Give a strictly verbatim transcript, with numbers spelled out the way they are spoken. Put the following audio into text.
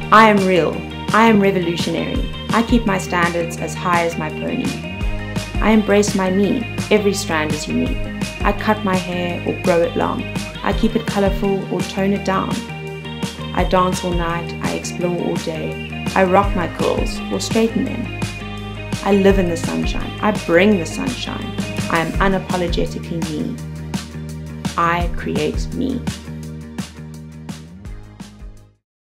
I am real. I am revolutionary. I keep my standards as high as my pony. I embrace my me. Every strand is unique. I cut my hair or grow it long. I keep it colorful or tone it down. I dance all night. I explore all day. I rock my curls or straighten them. I live in the sunshine. I bring the sunshine. I am unapologetically me. I create me.